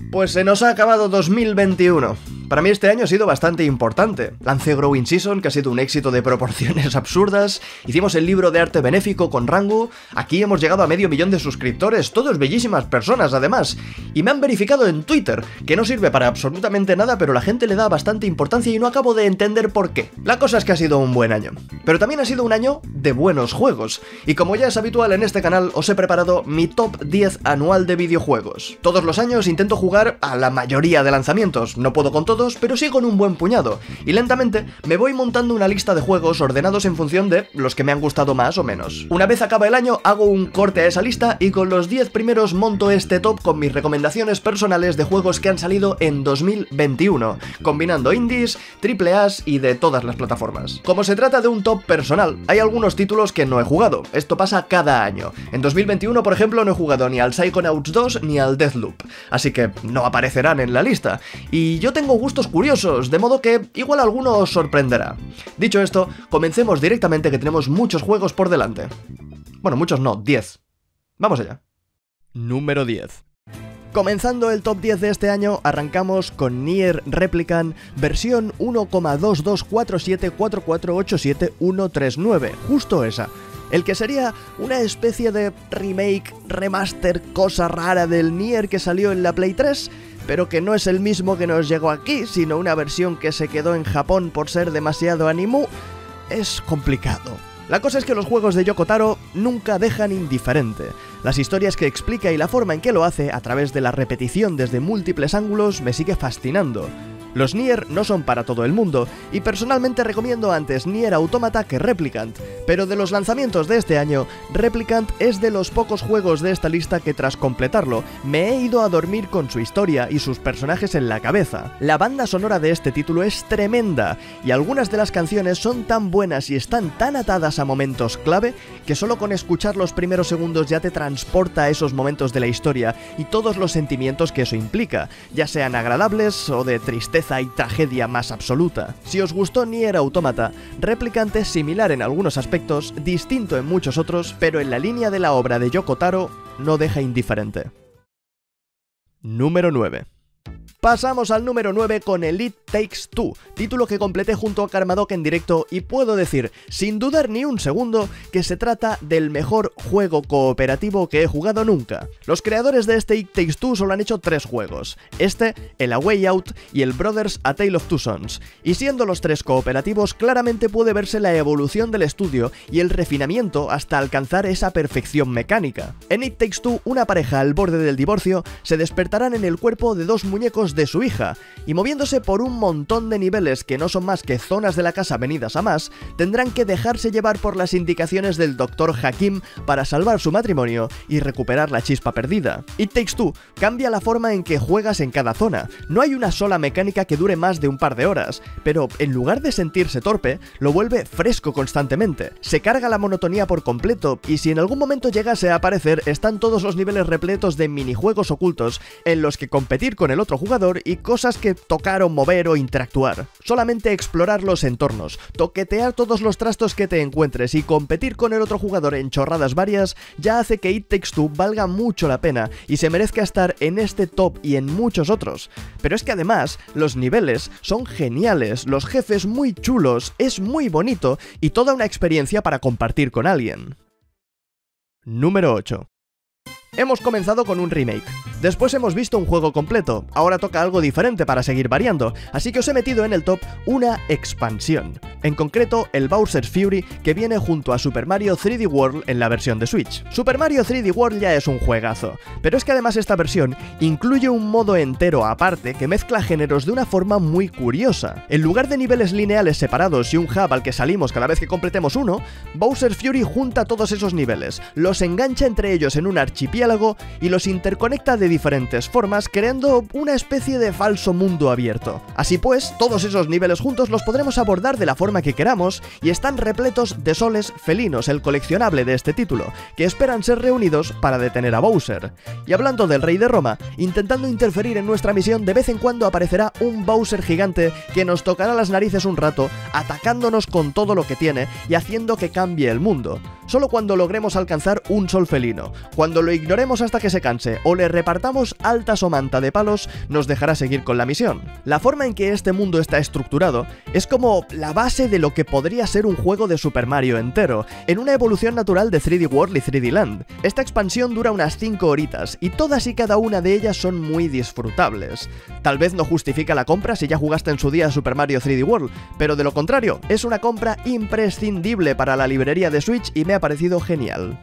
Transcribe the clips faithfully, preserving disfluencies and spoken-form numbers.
Pues se nos ha acabado dos mil veintiuno. Para mí este año ha sido bastante importante. Lancé Growing Season, que ha sido un éxito de proporciones absurdas. Hicimos el libro de arte benéfico con Rangu. Aquí hemos llegado a medio millón de suscriptores, todos bellísimas personas además. Y me han verificado en Twitter, que no sirve para absolutamente nada, pero la gente le da bastante importancia y no acabo de entender por qué. La cosa es que ha sido un buen año. Pero también ha sido un año de buenos juegos. Y como ya es habitual en este canal, os he preparado mi top diez anual de videojuegos. Todos los años intento jugar a la mayoría de lanzamientos. No puedo con todos, pero sí con un buen puñado, y lentamente me voy montando una lista de juegos ordenados en función de los que me han gustado más o menos. Una vez acaba el año, hago un corte a esa lista y con los diez primeros monto este top con mis recomendaciones personales de juegos que han salido en dos mil veintiuno, combinando indies, triple A's y de todas las plataformas. Como se trata de un top personal, hay algunos títulos que no he jugado. Esto pasa cada año. En dos mil veintiuno, por ejemplo, no he jugado ni al Psychonauts dos ni al Deathloop, así que no aparecerán en la lista. Y yo tengo gustos curiosos, de modo que igual alguno os sorprenderá. Dicho esto, comencemos directamente, que tenemos muchos juegos por delante. Bueno, muchos no, diez. Vamos allá. Número diez. Comenzando el top diez de este año, arrancamos con Nier Replicant versión uno coma dos dos cuatro siete cuatro cuatro ocho siete uno tres nueve, justo esa. El que sería una especie de remake, remaster, cosa rara del Nier que salió en la Play tres, pero que no es el mismo que nos llegó aquí, sino una versión que se quedó en Japón por ser demasiado animu. Es complicado. La cosa es que los juegos de Yoko Taro nunca dejan indiferente. Las historias que explica y la forma en que lo hace, a través de la repetición desde múltiples ángulos, me sigue fascinando. Los Nier no son para todo el mundo, y personalmente recomiendo antes Nier Automata que Replicant, pero de los lanzamientos de este año, Replicant es de los pocos juegos de esta lista que tras completarlo, me he ido a dormir con su historia y sus personajes en la cabeza. La banda sonora de este título es tremenda, y algunas de las canciones son tan buenas y están tan atadas a momentos clave, que solo con escuchar los primeros segundos ya te transporta a esos momentos de la historia y todos los sentimientos que eso implica, ya sean agradables o de tristeza y tragedia más absoluta. Si os gustó Nier Automata, Replicant es similar en algunos aspectos, distinto en muchos otros, pero en la línea de la obra de Yoko Taro no deja indiferente. Número nueve. Pasamos al número nueve con el It Takes Two, título que completé junto a Karmadoc en directo, y puedo decir, sin dudar ni un segundo, que se trata del mejor juego cooperativo que he jugado nunca. Los creadores de este It Takes Two solo han hecho tres juegos, este, el A Way Out y el Brothers A Tale of Two Sons, y siendo los tres cooperativos claramente puede verse la evolución del estudio y el refinamiento hasta alcanzar esa perfección mecánica. En It Takes Two, una pareja al borde del divorcio se despertarán en el cuerpo de dos muñecos de su hija, y moviéndose por un montón de niveles que no son más que zonas de la casa venidas a más, tendrán que dejarse llevar por las indicaciones del doctor Hakim para salvar su matrimonio y recuperar la chispa perdida. It Takes Two cambia la forma en que juegas en cada zona. No hay una sola mecánica que dure más de un par de horas, pero en lugar de sentirse torpe, lo vuelve fresco constantemente. Se carga la monotonía por completo, y si en algún momento llegase a aparecer, están todos los niveles repletos de minijuegos ocultos en los que competir con el otro jugador y cosas que tocar o mover o interactuar. Solamente explorar los entornos, toquetear todos los trastos que te encuentres y competir con el otro jugador en chorradas varias ya hace que It Takes Two valga mucho la pena y se merezca estar en este top y en muchos otros. Pero es que además, los niveles son geniales, los jefes muy chulos, es muy bonito y toda una experiencia para compartir con alguien. Número ocho. Hemos comenzado con un remake, después hemos visto un juego completo, ahora toca algo diferente para seguir variando, así que os he metido en el top una expansión, en concreto el Bowser's Fury, que viene junto a Super Mario tres D World en la versión de Switch. Super Mario tres D World ya es un juegazo, pero es que además esta versión incluye un modo entero aparte que mezcla géneros de una forma muy curiosa. En lugar de niveles lineales separados y un hub al que salimos cada vez que completemos uno, Bowser's Fury junta todos esos niveles, los engancha entre ellos en un archipiélago y los interconecta de diferentes formas, creando una especie de falso mundo abierto. Así pues, todos esos niveles juntos los podremos abordar de la forma que queramos y están repletos de soles felinos, el coleccionable de este título, que esperan ser reunidos para detener a Bowser. Y hablando del Rey de Roma, intentando interferir en nuestra misión, de vez en cuando aparecerá un Bowser gigante que nos tocará las narices un rato, atacándonos con todo lo que tiene y haciendo que cambie el mundo. Solo cuando logremos alcanzar un sol felino, cuando lo ignoremos hasta que se canse o le repartamos altas o manta de palos, nos dejará seguir con la misión. La forma en que este mundo está estructurado es como la base de lo que podría ser un juego de Super Mario entero, en una evolución natural de tres D World y tres D Land. Esta expansión dura unas cinco horitas y todas y cada una de ellas son muy disfrutables. Tal vez no justifica la compra si ya jugaste en su día Super Mario tres D World, pero de lo contrario, es una compra imprescindible para la librería de Switch y me ha parecido genial.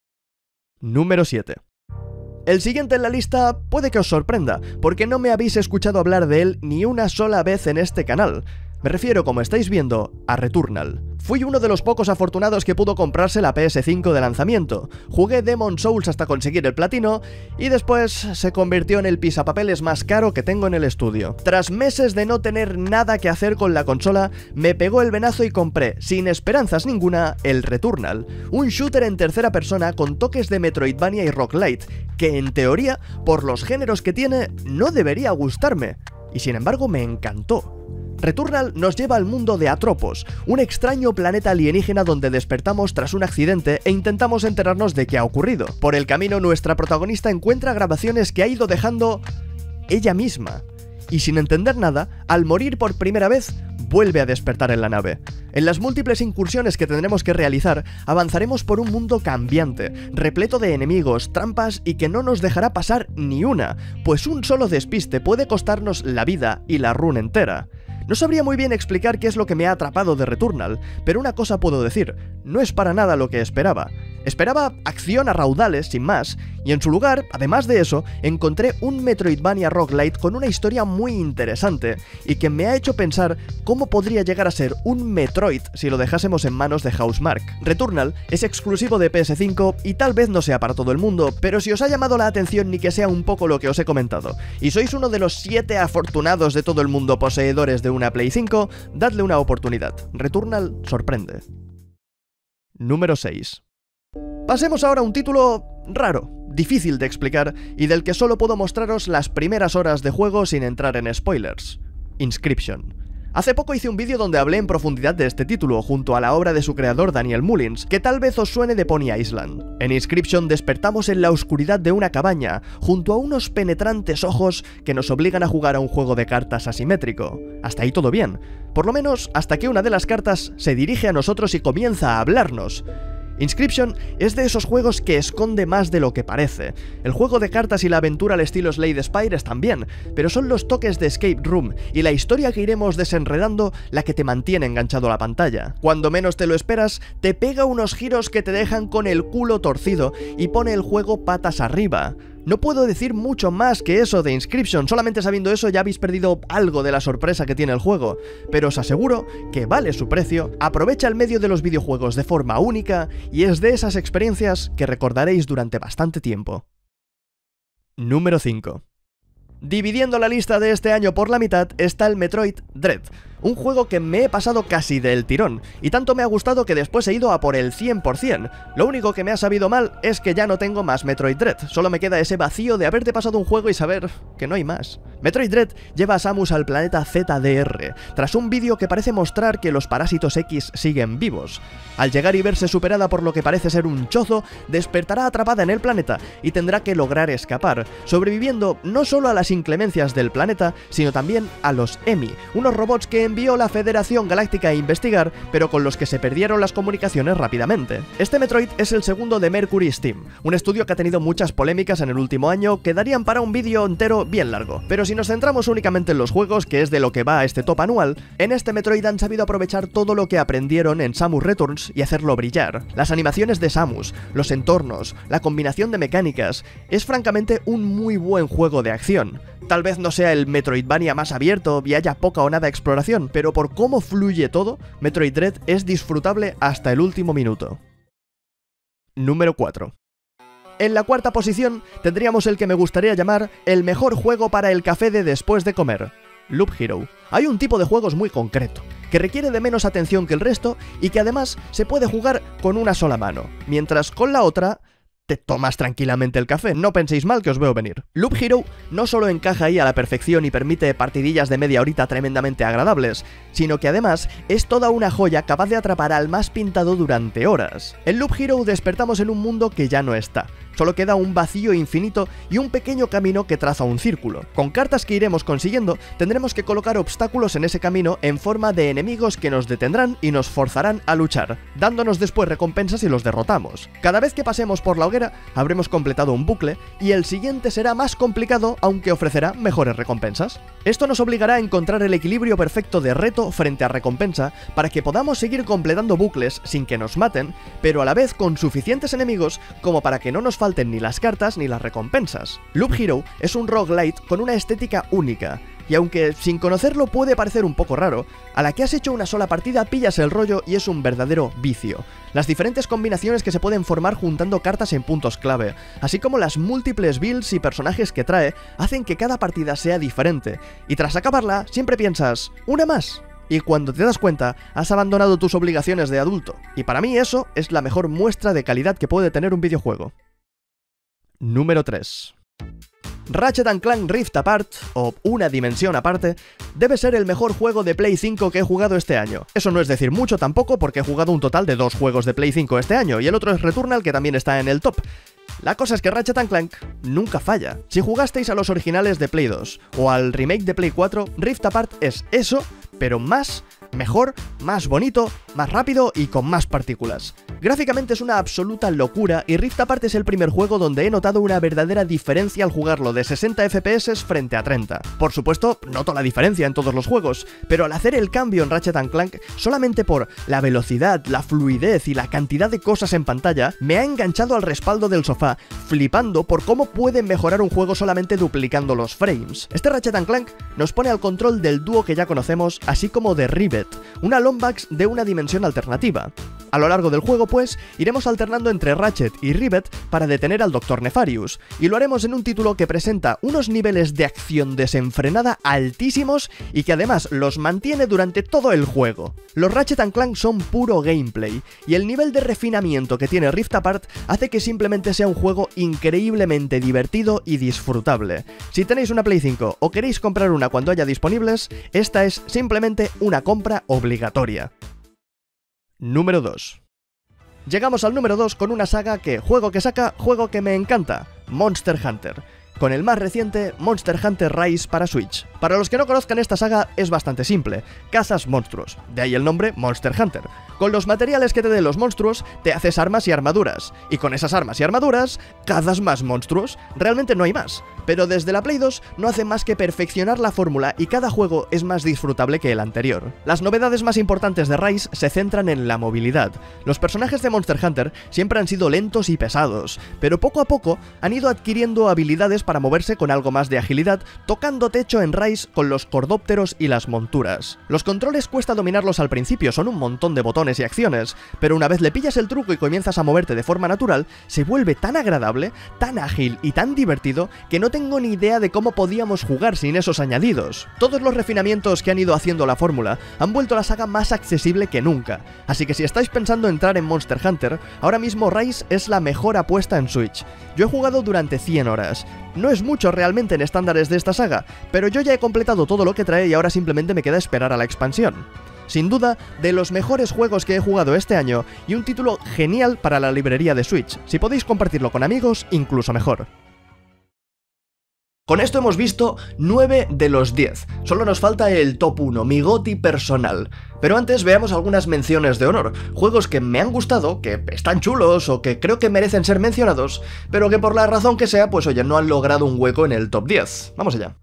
Número siete. El siguiente en la lista puede que os sorprenda, porque no me habéis escuchado hablar de él ni una sola vez en este canal. Me refiero, como estáis viendo, a Returnal. Fui uno de los pocos afortunados que pudo comprarse la P S cinco de lanzamiento. Jugué Demon's Souls hasta conseguir el platino y después se convirtió en el pisapapeles más caro que tengo en el estudio. Tras meses de no tener nada que hacer con la consola, me pegó el venazo y compré, sin esperanzas ninguna, el Returnal, un shooter en tercera persona con toques de Metroidvania y roguelite, que en teoría, por los géneros que tiene, no debería gustarme, y sin embargo me encantó. Returnal nos lleva al mundo de Atropos, un extraño planeta alienígena donde despertamos tras un accidente e intentamos enterarnos de qué ha ocurrido. Por el camino, nuestra protagonista encuentra grabaciones que ha ido dejando ella misma, y sin entender nada, al morir por primera vez, vuelve a despertar en la nave. En las múltiples incursiones que tendremos que realizar, avanzaremos por un mundo cambiante, repleto de enemigos, trampas y que no nos dejará pasar ni una, pues un solo despiste puede costarnos la vida y la run entera. No sabría muy bien explicar qué es lo que me ha atrapado de Returnal, pero una cosa puedo decir, no es para nada lo que esperaba. Esperaba acción a raudales, sin más, y en su lugar, además de eso, encontré un Metroidvania roguelite con una historia muy interesante, y que me ha hecho pensar cómo podría llegar a ser un Metroid si lo dejásemos en manos de Housemarque. Returnal es exclusivo de P S cinco y tal vez no sea para todo el mundo, pero si os ha llamado la atención ni que sea un poco lo que os he comentado, y sois uno de los siete afortunados de todo el mundo poseedores de una Play cinco, dadle una oportunidad. Returnal sorprende. Número seis. Pasemos ahora a un título raro, difícil de explicar y del que solo puedo mostraros las primeras horas de juego sin entrar en spoilers. Inscription. Hace poco hice un vídeo donde hablé en profundidad de este título, junto a la obra de su creador Daniel Mullins, que tal vez os suene de Pony Island. En Inscription despertamos en la oscuridad de una cabaña, junto a unos penetrantes ojos que nos obligan a jugar a un juego de cartas asimétrico. Hasta ahí todo bien, por lo menos hasta que una de las cartas se dirige a nosotros y comienza a hablarnos. Inscription es de esos juegos que esconde más de lo que parece. El juego de cartas y la aventura al estilo Slade Spire también, pero son los toques de Escape Room y la historia que iremos desenredando la que te mantiene enganchado a la pantalla. Cuando menos te lo esperas, te pega unos giros que te dejan con el culo torcido y pone el juego patas arriba. No puedo decir mucho más que eso de Inscription, solamente sabiendo eso ya habéis perdido algo de la sorpresa que tiene el juego, pero os aseguro que vale su precio, aprovecha el medio de los videojuegos de forma única y es de esas experiencias que recordaréis durante bastante tiempo. Número cinco. Dividiendo la lista de este año por la mitad está el Metroid Dread, un juego que me he pasado casi del tirón, y tanto me ha gustado que después he ido a por el cien por cien. Lo único que me ha sabido mal es que ya no tengo más Metroid Dread, solo me queda ese vacío de haberte pasado un juego y saber que no hay más. Metroid Dread lleva a Samus al planeta Z D R, tras un vídeo que parece mostrar que los parásitos X siguen vivos. Al llegar y verse superada por lo que parece ser un chozo, despertará atrapada en el planeta y tendrá que lograr escapar, sobreviviendo no solo a las inclemencias del planeta, sino también a los E M I, unos robots que envió la Federación Galáctica a investigar, pero con los que se perdieron las comunicaciones rápidamente. Este Metroid es el segundo de Mercury Steam, un estudio que ha tenido muchas polémicas en el último año que darían para un vídeo entero bien largo, pero si nos centramos únicamente en los juegos, que es de lo que va este top anual, en este Metroid han sabido aprovechar todo lo que aprendieron en Samus Returns y hacerlo brillar. Las animaciones de Samus, los entornos, la combinación de mecánicas, es francamente un muy buen juego de acción. Tal vez no sea el Metroidvania más abierto y haya poca o nada exploración, pero por cómo fluye todo, Metroid Dread es disfrutable hasta el último minuto. Número cuatro. En la cuarta posición tendríamos el que me gustaría llamar el mejor juego para el café de después de comer, Loop Hero. Hay un tipo de juegos muy concreto, que requiere de menos atención que el resto y que además se puede jugar con una sola mano, mientras con la otra te tomas tranquilamente el café, no penséis mal que os veo venir. Loop Hero no solo encaja ahí a la perfección y permite partidillas de media horita tremendamente agradables, sino que además es toda una joya capaz de atrapar al más pintado durante horas. En Loop Hero despertamos en un mundo que ya no está. Solo queda un vacío infinito y un pequeño camino que traza un círculo. Con cartas que iremos consiguiendo, tendremos que colocar obstáculos en ese camino en forma de enemigos que nos detendrán y nos forzarán a luchar, dándonos después recompensas si los derrotamos. Cada vez que pasemos por la hoguera, habremos completado un bucle y el siguiente será más complicado, aunque ofrecerá mejores recompensas. Esto nos obligará a encontrar el equilibrio perfecto de reto frente a recompensa para que podamos seguir completando bucles sin que nos maten, pero a la vez con suficientes enemigos como para que no nos falten ni las cartas ni las recompensas. Loop Hero es un roguelite con una estética única, y aunque sin conocerlo puede parecer un poco raro, a la que has hecho una sola partida pillas el rollo y es un verdadero vicio. Las diferentes combinaciones que se pueden formar juntando cartas en puntos clave, así como las múltiples builds y personajes que trae, hacen que cada partida sea diferente, y tras acabarla siempre piensas, ¿una más? Y cuando te das cuenta, has abandonado tus obligaciones de adulto, y para mí eso es la mejor muestra de calidad que puede tener un videojuego. Número tres. Ratchet and Clank Rift Apart, o Una Dimensión Aparte, debe ser el mejor juego de Play cinco que he jugado este año. Eso no es decir mucho tampoco, porque he jugado un total de dos juegos de Play cinco este año, y el otro es Returnal, que también está en el top. La cosa es que Ratchet and Clank nunca falla. Si jugasteis a los originales de Play dos, o al remake de Play cuatro, Rift Apart es eso, pero más, mejor, más bonito, más rápido y con más partículas. Gráficamente es una absoluta locura y Rift Apart es el primer juego donde he notado una verdadera diferencia al jugarlo de sesenta F P S frente a treinta. Por supuesto, noto la diferencia en todos los juegos, pero al hacer el cambio en Ratchet and Clank, solamente por la velocidad, la fluidez y la cantidad de cosas en pantalla, me ha enganchado al respaldo del sofá, flipando por cómo pueden mejorar un juego solamente duplicando los frames. Este Ratchet and Clank nos pone al control del dúo que ya conocemos, así como de Rivet, una Lombax de una dimensión alternativa. A lo largo del juego, pues, iremos alternando entre Ratchet y Rivet para detener al doctor Nefarious, y lo haremos en un título que presenta unos niveles de acción desenfrenada altísimos y que además los mantiene durante todo el juego. Los Ratchet and Clank son puro gameplay, y el nivel de refinamiento que tiene Rift Apart hace que simplemente sea un juego increíblemente divertido y disfrutable. Si tenéis una Play cinco o queréis comprar una cuando haya disponibles, esta es simplemente una compra obligatoria. Número dos. Llegamos al número dos con una saga que, juego que saca, juego que me encanta, Monster Hunter, con el más reciente Monster Hunter Rise para Switch. Para los que no conozcan esta saga es bastante simple, cazas monstruos, de ahí el nombre Monster Hunter. Con los materiales que te den los monstruos, te haces armas y armaduras, y con esas armas y armaduras, cazas más monstruos, realmente no hay más. Pero desde la Play dos no hace más que perfeccionar la fórmula y cada juego es más disfrutable que el anterior. Las novedades más importantes de Rise se centran en la movilidad. Los personajes de Monster Hunter siempre han sido lentos y pesados, pero poco a poco han ido adquiriendo habilidades para moverse con algo más de agilidad, tocando techo en Rise con los cordópteros y las monturas. Los controles cuesta dominarlos al principio, son un montón de botones y acciones, pero una vez le pillas el truco y comienzas a moverte de forma natural, se vuelve tan agradable, tan ágil y tan divertido que no tengo ni idea de cómo podíamos jugar sin esos añadidos. Todos los refinamientos que han ido haciendo la fórmula han vuelto la saga más accesible que nunca, así que si estáis pensando entrar en Monster Hunter, ahora mismo Rise es la mejor apuesta en Switch. Yo he jugado durante cien horas. No es mucho realmente en estándares de esta saga, pero yo ya he completado todo lo que trae y ahora simplemente me queda esperar a la expansión. Sin duda, de los mejores juegos que he jugado este año y un título genial para la librería de Switch. Si podéis compartirlo con amigos, incluso mejor. Con esto hemos visto nueve de los diez. Solo nos falta el top uno, mi GOTY personal. Pero antes veamos algunas menciones de honor. Juegos que me han gustado, que están chulos o que creo que merecen ser mencionados, pero que por la razón que sea, pues oye, no han logrado un hueco en el top diez. Vamos allá.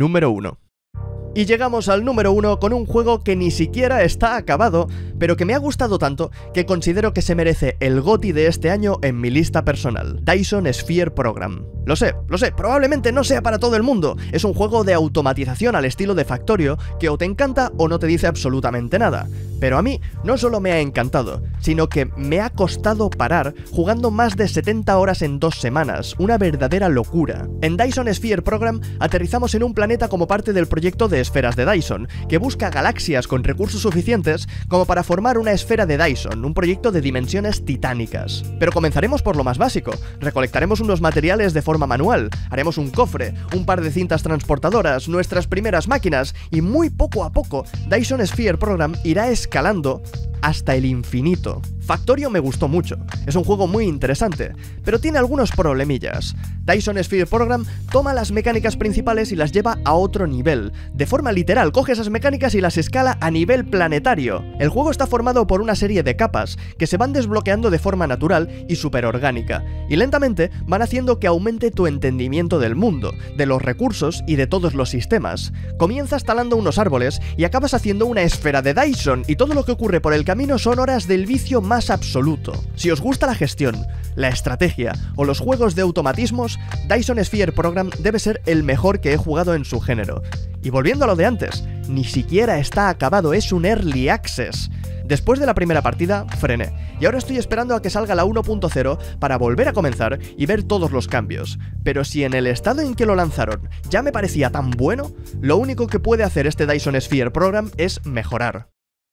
número uno. Y llegamos al número uno con un juego que ni siquiera está acabado, pero que me ha gustado tanto que considero que se merece el GOTY de este año en mi lista personal: Dyson Sphere Program. Lo sé, lo sé, probablemente no sea para todo el mundo. Es un juego de automatización al estilo de Factorio que o te encanta o no te dice absolutamente nada. Pero a mí no solo me ha encantado, sino que me ha costado parar jugando más de setenta horas en dos semanas, una verdadera locura. En Dyson Sphere Program aterrizamos en un planeta como parte del proyecto de esferas de Dyson, que busca galaxias con recursos suficientes como para formar una esfera de Dyson, un proyecto de dimensiones titánicas. Pero comenzaremos por lo más básico: recolectaremos unos materiales de forma manual, haremos un cofre, un par de cintas transportadoras, nuestras primeras máquinas, y muy poco a poco Dyson Sphere Program irá escalando hasta el infinito. Factorio me gustó mucho, es un juego muy interesante, pero tiene algunos problemillas. Dyson Sphere Program toma las mecánicas principales y las lleva a otro nivel. De forma literal, coge esas mecánicas y las escala a nivel planetario. El juego está formado por una serie de capas que se van desbloqueando de forma natural y superorgánica, y lentamente van haciendo que aumente tu entendimiento del mundo, de los recursos y de todos los sistemas. Comienzas talando unos árboles y acabas haciendo una esfera de Dyson, y todo lo que ocurre por el camino son horas del vicio más absoluto. Si os gusta la gestión, la estrategia o los juegos de automatismos, Dyson Sphere Program debe ser el mejor que he jugado en su género. Y volviendo a lo de antes, ni siquiera está acabado, es un Early Access. Después de la primera partida, frené, y ahora estoy esperando a que salga la uno punto cero para volver a comenzar y ver todos los cambios. Pero si en el estado en que lo lanzaron ya me parecía tan bueno, lo único que puede hacer este Dyson Sphere Program es mejorar.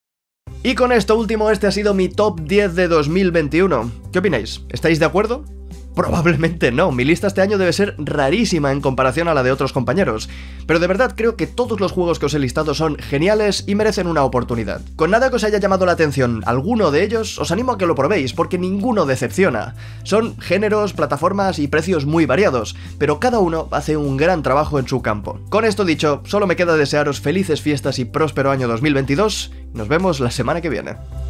Y con esto último, este ha sido mi top diez de dos mil veintiuno. ¿Qué opináis? ¿Estáis de acuerdo? Probablemente no, mi lista este año debe ser rarísima en comparación a la de otros compañeros, pero de verdad creo que todos los juegos que os he listado son geniales y merecen una oportunidad. Con nada que os haya llamado la atención alguno de ellos, os animo a que lo probéis, porque ninguno decepciona. Son géneros, plataformas y precios muy variados, pero cada uno hace un gran trabajo en su campo. Con esto dicho, solo me queda desearos felices fiestas y próspero año dos mil veintidós, nos vemos la semana que viene.